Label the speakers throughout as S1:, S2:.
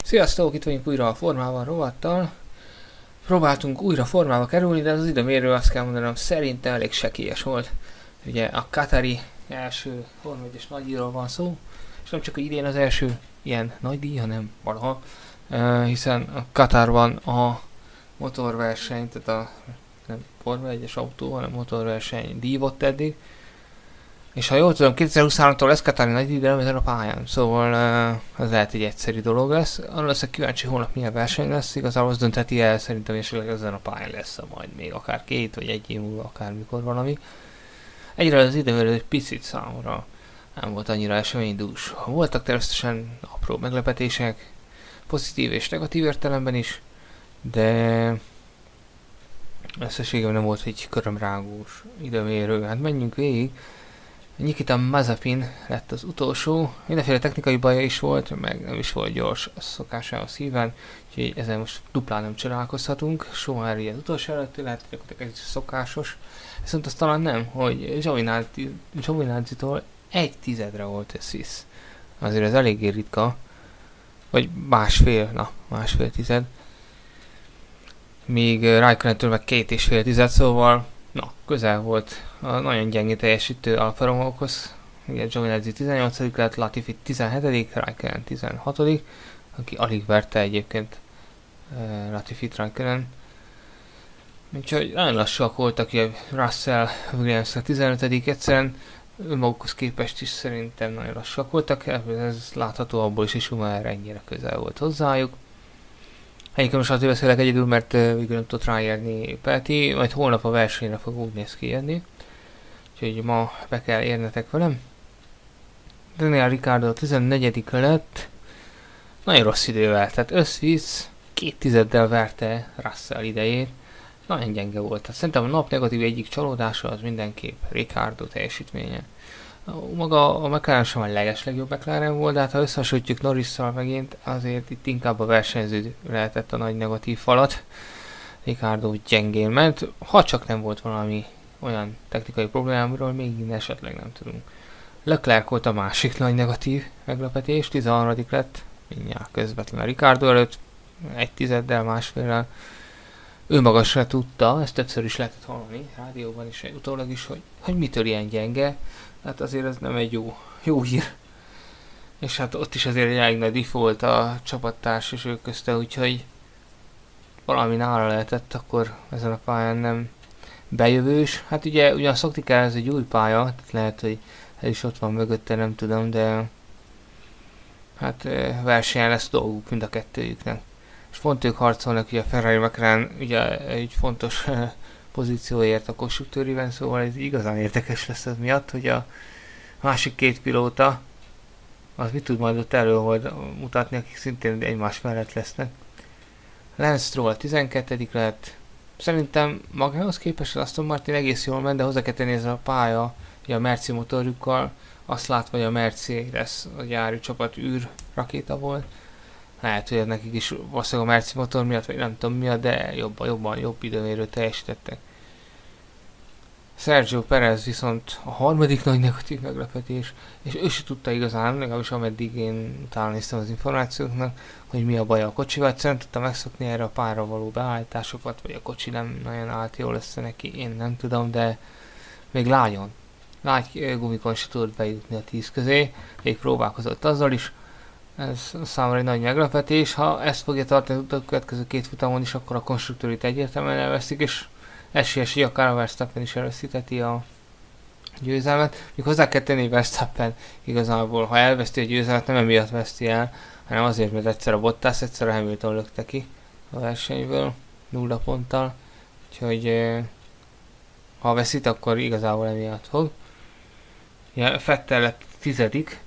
S1: Sziasztok, itt vagyunk újra a formával rovattal. Próbáltunk újra formába kerülni, de az időmérő azt kell mondanom, szerintem elég sekélyes volt. Ugye a Qatari első Forma 1-es nagydíjról van szó, és nem csak idén az első ilyen nagydíj, hanem valaha. Hiszen a Katarban a motorverseny, tehát a nem Forma 1-es autó, hanem motorverseny dívott eddig. És ha jól tudom, 2023-tól lesz Qatari nagydíj, de nem ezen a pályán. Szóval ez lehet egy egyszerű dolog lesz. Arra leszek kíváncsi, holnap milyen verseny lesz. Igazából az döntheti el, szerintem esetleg ezen a pályán lesz majd még akár 2 vagy 1 év múlva, akármikor valami. Egyre az időmérő egy picit számomra nem volt annyira eseménydús. Voltak természetesen apró meglepetések, pozitív és negatív értelemben is, de összességében nem volt egy körömrágós időmérő. Hát menjünk végig. Nikita Mazepin lett az utolsó, mindenféle technikai baja is volt, meg nem is volt gyors a szokásához híven, úgyhogy ezzel most duplán nem csodálkozhatunk. Schumacher az utolsó előtti lehet, hogy egy szokásos, viszont az talán nem, hogy Giovinazzi-tól 1/10 volt ez Swiss. Azért ez eléggé ritka, vagy másfél tized. Míg Raikkonentől meg 2,5, szóval közel volt a nagyon gyengé teljesítő Alfa Romeo-hoz. Ugye Giovinazzi 18. lett, Latifi 17. Raikkonen 16. aki alig verte egyébként Latifit Raikkonen. Úgyhogy nagyon lassúak voltak, ugye Russell, Williams a 15. egyszerűen önmagukhoz képest is szerintem nagyon lassúak voltak, ez látható abból is, hogy Schumacher ennyire közel volt hozzájuk. Egyébként most azért beszélek egyedül, mert végül nem tudott ráérni Peti, majd holnap a versenyre fog úgy néz ki érni. Úgyhogy ma be kell érnetek velem. Daniel Ricciardo 14. lett. Nagyon rossz idővel, tehát összvisz 2/10 verte Russell idejét. Nagyon gyenge volt. Tehát szerintem a nap negatív egyik csalódása az mindenképp Ricciardo teljesítménye. Maga a McLaren sem a legeslegjobb McLaren volt, de hát ha összehasonlítjuk Norrisszal megint, azért itt inkább a versenyző lehetett a nagy negatív falat. Ricciardo gyengén ment, ha csak nem volt valami olyan technikai problémámról, még esetleg nem tudunk. Leclerc volt a másik nagy negatív meglepetés, 13. lett, mindjárt közvetlen a Ricciardo előtt, 1/10, másféllel. Ő maga se tudta, ezt többször is lehetett hallani, rádióban is, utólag is, hogy mitől ilyen gyenge. Hát azért ez nem egy jó hír. És hát ott is azért egy elég nagy diff volt a csapattárs és ők közte, úgyhogy valami nála lehetett akkor ezen a pályán nem bejövős. Hát ugye ugyan szoktik el, ez egy új pálya, tehát lehet, hogy ez is ott van mögötte, nem tudom, de hát versenyen lesz dolguk mind a kettőjüknek. És pont ők harcolnak, ugye a Ferrari McLaren ugye egy fontos pozícióért a konstruktőriben, szóval ez igazán érdekes lesz az miatt, hogy a másik két pilóta az mit tud majd ott elő mutatni, akik szintén egymás mellett lesznek. Lance Stroll 12. lett. Szerintem magához képest az Aston Martin egész jól ment, de hozzá kell tenni a pálya, ugye a Merci motorjukkal, azt látva, hogy a Mercedes a gyári csapat űrrakéta volt. Lehet, hogy nekik is valószínűleg a Merci motor miatt, vagy nem tudom miatt, de jobb időmérőt teljesítettek. Sergio Perez viszont a harmadik nagy negatív meglepetés, és ő se tudta igazán, legalábbis ameddig én utána néztem az információknak, hogy mi a baj a kocsival, nem tudta megszokni erre a pályára való beállításokat, vagy a kocsi nem nagyon állt jól össze neki, én nem tudom, de még lágy gumikon se tudott bejutni a 10 közé, még próbálkozott azzal is. Ez számomra egy nagy meglepetés, ha ezt fogja tartani a következő 2 futamon is, akkor a konstruktőrit egyértelműen elveszik, és esélyes, hogy akár a Verstappen is elveszíteti a győzelmet. Míg hozzá kell tenni, Verstappen igazából, ha elveszti a győzelmet, nem emiatt veszti el, hanem azért, mert egyszer a Bottas, egyszer a Hamilton lökte ki a versenyből 0 ponttal. Úgyhogy ha veszít, akkor igazából emiatt fog. Ja, Vettel lett 10.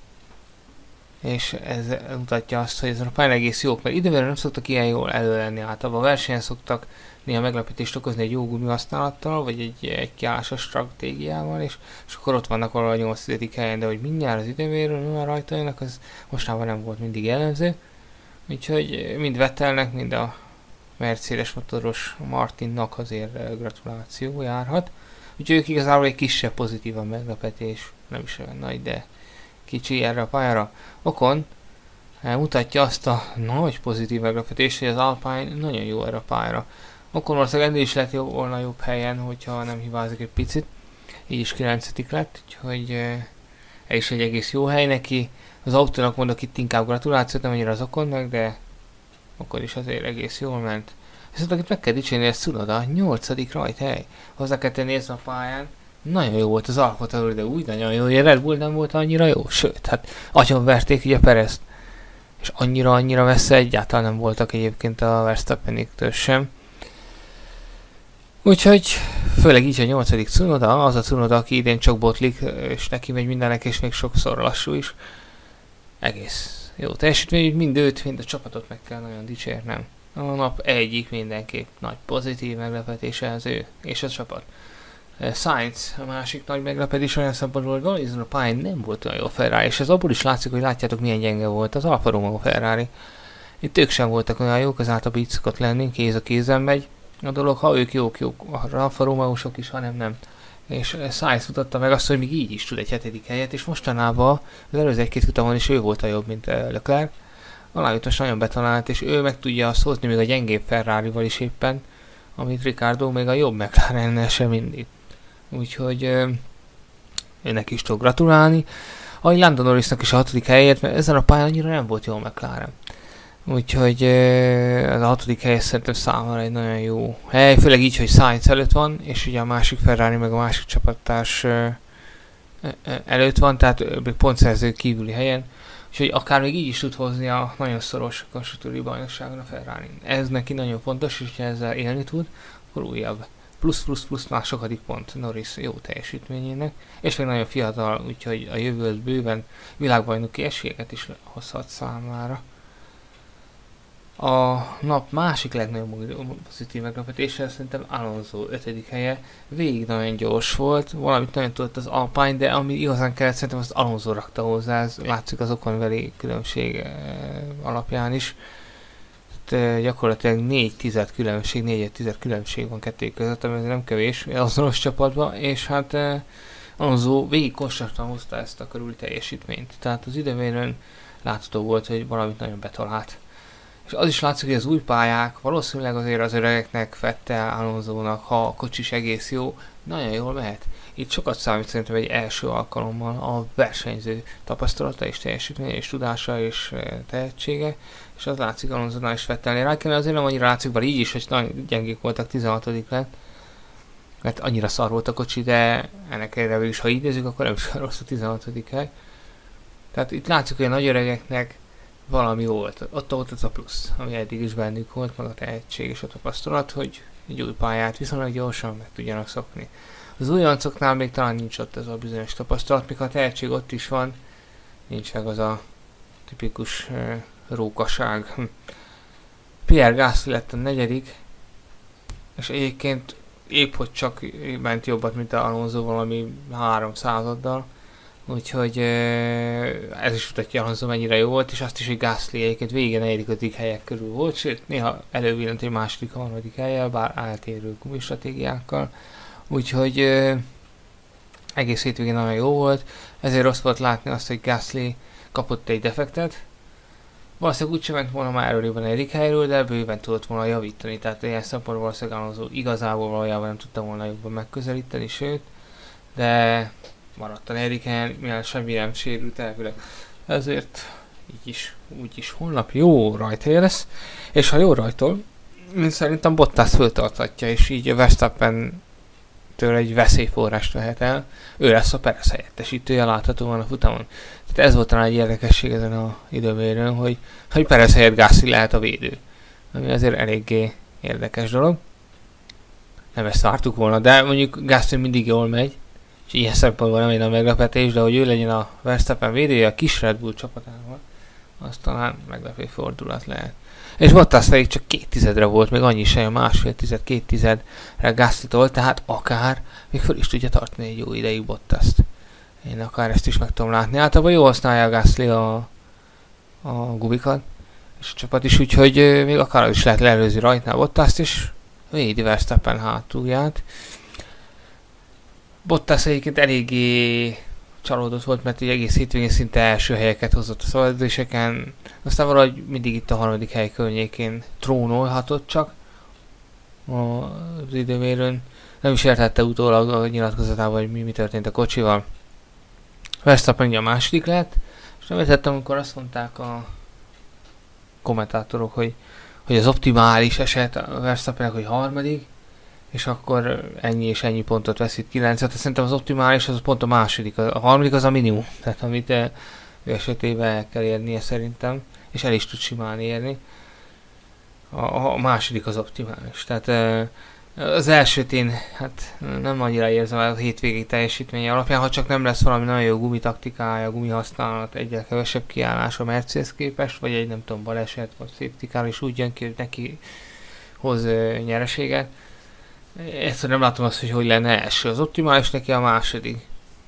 S1: és ez mutatja azt, hogy ezen a pályán egész jók, mert idővel nem szoktak ilyen jól elő lenni, általában a versenyen szoktak néha meglepetést okozni egy jó gumi használattal, vagy egy kiállásos stratégiával, és akkor ott vannak valahol a 8. helyen, de hogy mindjárt az időmérőn a rajta jönnek, az mostában nem volt mindig jellemző. Úgyhogy mind Vettelnek, mind a Mercedes motoros Martinnak azért gratuláció járhat. Úgyhogy ők igazából egy kisebb pozitívan meglepetés, nem is olyan nagy, de kicsi erre a pályára. Ocon mutatja azt a nagy pozitív meglepetést, hogy az Alpine nagyon jó erre a pályára. Akkor valószínűleg ennél is lett volna jobb helyen, hogyha nem hibázik egy picit. Így is 9. lett, úgyhogy ez is egy egész jó hely neki. Az autónak mondok itt inkább gratulációt, nem annyira az Oconnak, de akkor is azért egész jól ment. Viszont akit meg kell dicsérni, ez Tsunoda, 8. rajthely. Hozzá kell tenni a pályán. Nagyon jó volt az Alfa Tauri, de úgy nagyon jó, hogy a Red Bull nem volt annyira jó. Sőt, hát agyon verték ugye Perezt. És annyira messze egyáltalán nem voltak egyébként a Verstappeniktől sem. Úgyhogy főleg így a 8. Tsunoda, az a Tsunoda, aki idén csak botlik, és neki megy mindenek, és még sokszor lassú is. Egész jó teljesítmény, mind őt, mind a csapatot meg kell nagyon dicsérnem. A nap egyik mindenképp nagy pozitív meglepetése az ő és a csapat. Sainz a másik nagy meglepetés olyan szempontból, hogy valójában a pályán nem volt olyan jó Ferrari, és ez abból is látszik, hogy látjátok milyen gyenge volt az Alfa Romeo Ferrari. Itt ők sem voltak olyan jók, az általában így szokott lenni, kéz a kézen megy a dolog, ha ők jók, az Alfa Romeo-sok is, hanem nem. És Sainz mutatta meg azt, hogy még így is tud egy 7. helyet, és mostanában az előző egy-két futamon is ő volt a jobb, mint Leclerc. Alájött most nagyon betalált, és ő meg tudja azt hozni még a gyengébb Ferrari-val is éppen, amit Ricardo még a jobb McLarennel sem mindig. Úgyhogy őnek is tudok gratulálni. Ahogy Lando Norrisnak is a 6. helyért, mert ezen a pályán annyira nem volt jó McLaren. Úgyhogy az a 6. hely szerintem számára egy nagyon jó hely, főleg így, hogy Sainz előtt van, és ugye a másik Ferrari meg a másik csapattárs előtt van, tehát még pontszerző kívüli helyen. Úgyhogy akár még így is tud hozni a nagyon szoros konstruktőri bajnokságon a Ferrari. Ez neki nagyon fontos, és ha ezzel élni tud, akkor újabb plusz második pont Norris jó teljesítményének, és még nagyon fiatal, úgyhogy a jövő bőven világbajnoki esélyeket is hozhat számára. A nap másik legnagyobb pozitív meglepetése szerintem Alonso 5. helye. Végig nagyon gyors volt, valamit nagyon tudott az Alpine, de ami igazán kellett, szerintem az Alonso rakta hozzá, ez látszik az Ocon-veli különbség alapján is. Tehát, gyakorlatilag 4 különbség van kettő között, ami nem kevés azonos csapatban, és hát Alonso végig konstantán hozta ezt a körüli teljesítményt. Tehát az időmérőn látható volt, hogy valamit nagyon betalált. És az is látszik, hogy az új pályák valószínűleg azért az öregeknek, Vettel, Alonsónak, ha a kocsis egész jó, nagyon jól mehet. Itt sokat számít szerintem egy első alkalommal a versenyző tapasztalata és teljesítménye és tudása és tehetsége, és az látszik Alonsónál is Vettelnél. Rákenni azért nem annyira látszik, bár így is, hogy nagyon gyengék voltak, 16. lett, mert annyira szar volt a kocsi, de ennek ellenére is, ha így nézzük, akkor nem is rossz a 16. hely. Tehát itt látszik, hogy a nagy öregeknek valami volt. Ott volt az a plusz, ami eddig is bennük volt, meg a tehetség és a tapasztalat, hogy egy új pályát viszonylag gyorsan meg tudjanak szokni. Az újoncoknál még talán nincs ott ez a bizonyos tapasztalat, mikor a tehetség ott is van, nincs meg az a tipikus rókaság. Pierre Gasly lett a 4. és egyébként épp hogy csak ment jobbat, mint a Alonso valami 300-addal. Úgyhogy ez is mutatja, Alonso mennyire jó volt, és azt is, hogy Gasly egyébként végig a 4.-5. helyek körül volt, sőt néha elővillant egy 2.-3. hellyel, bár eltérő gumistratégiákkal. Úgyhogy egész hétvégén nagyon jó volt, ezért rossz volt látni azt, hogy Gasly kapott egy defektet. Valószínűleg úgysem ment volna már előrébb a 4. helyről, de bőven tudott volna javítani, tehát ilyen szempontból valószínűleg Alonso igazából valójában nem tudta volna jobban megközelíteni, sőt, de maradt a 4. helyen, mivel semmi nem sérült elvileg. Ezért úgy is holnap jó rajthelye lesz, és ha jó rajtol, mint szerintem Bottas föltarthatja, és így a Verstappen tőle egy veszélyforrást vehet el. Ő lesz a Perez helyettesítője láthatóan a futamon. Tehát ez volt talán egy érdekesség ezen az időmérőn, hogy Perez helyett Gasly lehet a védő. Ami azért eléggé érdekes dolog. Nem ezt vártuk volna, de mondjuk Gasly mindig jól megy, és ilyen szempontból nem egy nagy meglepetés, de hogy ő legyen a Verstappen védője a kis Red Bull csapatával, az talán meglepő fordulat lehet. És Bottas pedig csak 2 volt, még annyi sem, 1,5-2 Gaslytól, tehát akár még föl is tudja tartani egy jó ideig Bottaszt. Én akár ezt is meg tudom látni. Általában jól használja a Gasly a gubikat, és a csapat is, úgyhogy még akár is lehet leelőzni rajtnál Bottaszt, és védi Verstappen hátulját. Bottas egyébként eléggé csalódott volt, mert így egész hétvégén szinte első helyeket hozott a szabadedzéseken, aztán valahogy mindig itt a harmadik hely környékén trónolhatott csak az időmérőn. Nem is értette utólag a nyilatkozatában, hogy mi történt a kocsival. Verstappen ugye a második lett, és nem értettem, amikor azt mondták a kommentátorok, hogy az optimális eset a Verstappennek, hogy harmadik, és akkor ennyi és ennyi pontot veszít 9. Hát szerintem az optimális az pont a második, a harmadik az a minimum, tehát amit ő esetében el kell érnie szerintem, és el is tud simán érni. A második az optimális, tehát az elsőt én hát nem annyira érzem a hétvégi teljesítménye alapján, ha csak nem lesz valami nagyon jó gumitaktikája, gumihasználat, egyre kevesebb kiállás a Mercedes képest, vagy egy nem tudom baleset, vagy safety car is úgy jön ki, hogy neki hoz nyereséget. Ezt nem látom azt, hogy lenne első. Az optimális neki a második.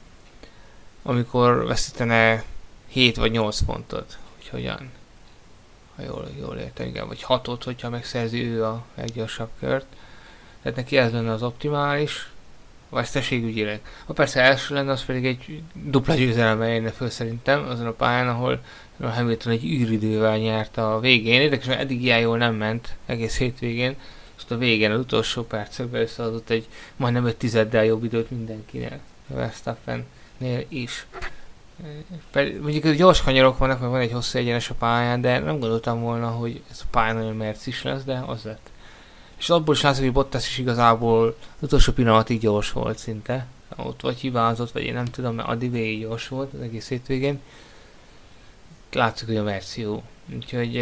S1: Amikor veszítene 7 vagy 8 pontot. Hogy hogyan. Ha jól értem, igen. Vagy 6-ot, hogyha megszerzi ő a leggyorsabb kört. Tehát neki ez lenne az optimális. Veszteségügyileg. Ha persze első lenne, az pedig egy dupla győzelemmel érne föl szerintem. Azon a pályán, ahol a Hamilton egy űridővel nyert a végén. Érdekes, mert eddig ilyen jól nem ment egész hétvégén. A végén az utolsó percekben összeadott egy majdnem 5 tizeddel jobb időt mindenkinél, a Verstappennél is. Mondjuk gyors kanyarok vannak, mert van egy hosszú egyenes a pályán, de nem gondoltam volna, hogy ez a pályán nagyon mercis lesz, de az lett. És abból is látszik, hogy Bottas is igazából az utolsó pillanatig gyors volt szinte. Ott vagy hibázott, vagy én nem tudom, mert addig végig gyors volt az egész hétvégén. Látszik, hogy a Merci jó. Úgyhogy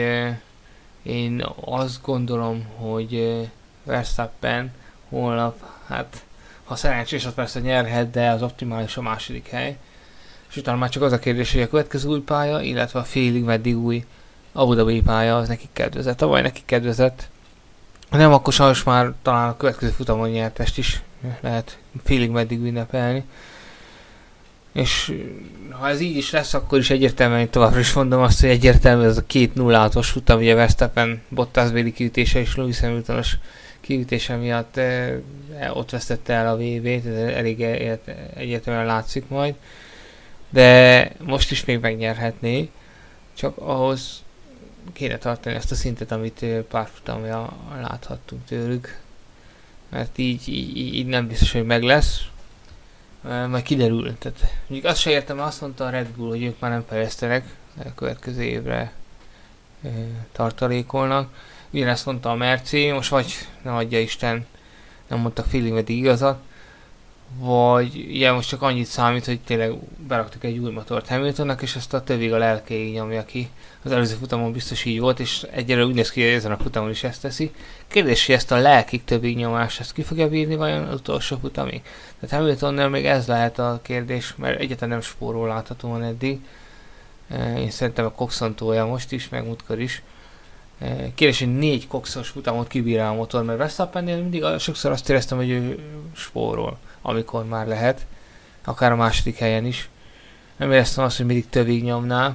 S1: én azt gondolom, hogy Verstappen holnap, hát ha szerencsés, az persze nyerhet, de az optimális a második hely. És utána már csak az a kérdés, hogy a következő új pálya, illetve a félig meddig új Abu Dhabi pálya, az neki kedvezett. Tavaly neki kedvezett. Nem, akkor sajnos már talán a következő futamon nyertest is lehet félig meddig ünnepelni. És ha ez így is lesz, akkor is egyértelműen továbbra is mondom azt, hogy egyértelmű ez a 2-0-os futam, ugye Verstappen Bottas béli kiütése és Lewis Hamiltonos kiütése miatt ott vesztette el a VB-t, ez elég egyértelműen látszik majd. De most is még megnyerhetné, csak ahhoz kéne tartani ezt a szintet, amit pár futamja láthattunk tőlük. Mert így nem biztos, hogy meg lesz. Majd kiderül. Tehát, mondjuk azt se értem, azt mondta a Red Bull, hogy ők már nem fejlesztenek, a következő évre tartalékolnak. Ugyanezt mondta a Merci, most vagy ne adja Isten, nem mondtak félig meddig igazat, vagy ilyen most csak annyit számít, hogy tényleg beraktak egy új motort Hamiltonnak, és azt a tövig a lelkéig nyomja ki. Az előző futamon biztos így volt, és egyelőre úgy néz ki, hogy ezen a futamon is ezt teszi. Kérdés, hogy ezt a lelkig tövig nyomást, ezt ki fogja bírni vajon az utolsó futamig? Tehát Hamiltonnál még ez lehet a kérdés, mert egyáltalán nem spórol láthatóan eddig. Én szerintem a Coxon tolja most is, meg múltkor is. Kérdés, hogy 4 Coxos futamot kibírja a motor, mert Verstappennél mindig sokszor azt éreztem, hogy ő spórol, amikor már lehet, akár a második helyen is. Nem éreztem azt, hogy mindig tövig nyomná.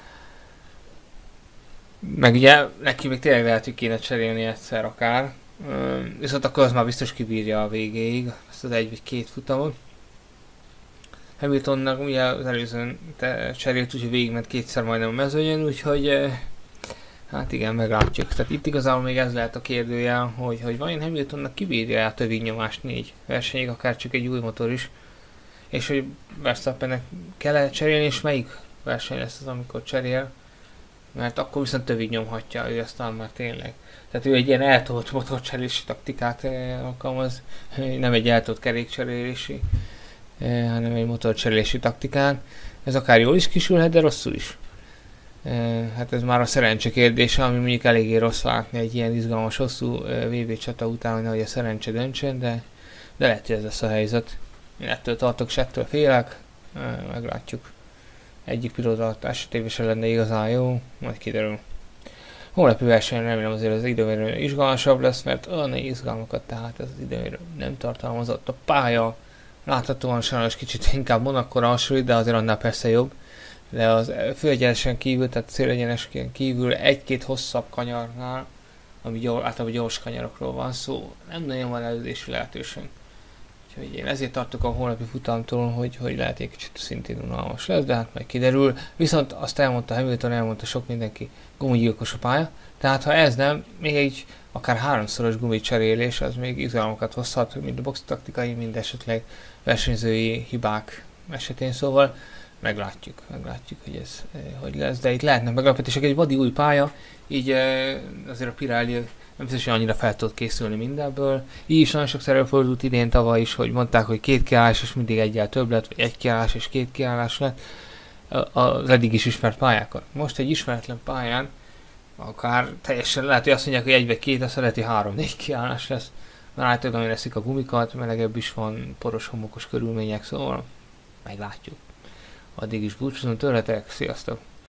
S1: Meg ugye neki még tényleg lehet, hogy kéne cserélni egyszer akár. Viszont akkor az már biztos kibírja a végéig, azt az 1 vagy 2 futamot. Hamiltonnak ugye az előzőn cserélt, úgyhogy végigment 2-szer majdnem a mezőnyön, úgyhogy hát igen, meglátjuk. Tehát itt igazából még ez lehet a kérdője, hogy vajon Hamiltonnak kibírja a tövig nyomást 4 versenyig, akár csak egy új motor is. És hogy Verstappennek kell cserélni, és melyik verseny lesz az, amikor cserél. Mert akkor viszont tövig nyomhatja ő aztán már tényleg. Tehát ő egy ilyen eltolt motorcserélési taktikát alkalmaz, nem egy eltolt kerékcserélési, hanem egy motorcserélési taktikán. Ez akár jól is kisülhet, de rosszul is. Hát ez már a szerencse kérdése, ami mondjuk eléggé rossz látni egy ilyen izgalmas, hosszú VB csata után, hogy a szerencse döntsön, de lehet, hogy ez lesz a helyzet. Én ettől tartok, és ettől félek, meglátjuk. Egyik pilóta esetében sem lenne igazán jó, majd kiderül. Holnapi versenyen remélem azért az időmérő izgalmasabb lesz, mert olyan izgalmakat tehát ez az időmérő nem tartalmazott. A pálya láthatóan sajnos kicsit inkább Monakóra hasonlít, de azért annál persze jobb. De az főegyenesen kívül, tehát célegyenesen kívül egy-két hosszabb kanyarnál, ami általában gyors kanyarokról van szó, nem nagyon van előzési lehetőség. Úgyhogy én ezért tartok a holnapi futamtól, hogy lehet egy kicsit szintén unalmas lesz, de hát meg kiderül. Viszont azt elmondta Hamilton, elmondta sok mindenki, gumigyilkos a pálya. Tehát ha ez nem, még egy akár 3-szoros gumicserélés, az még izgalmakat hozhat, mind a box taktikai, mind esetleg versenyzői hibák esetén, szóval meglátjuk, hogy ez hogy lesz, de itt lehetnek meglepetések, egy vadi új pálya, így azért a Pirelli nem biztos, hogy annyira fel tudott készülni mindenből. Így is nagyon sokszor előfordult idén, tavaly is, hogy mondták, hogy 2 kiállás és mindig egyel több lett, vagy 1 kiállás és 2 kiállás lett az eddig is ismert pályákon. Most egy ismeretlen pályán akár teljesen lehet, hogy azt mondják, hogy 1 vagy 2, azt szereti 3-4 kiállás lesz. Már általában leszik a gumikat, melegebb is van, poros, homokos körülmények, szóval meglátjuk. Addig is búcsúzom tőletek, sziasztok!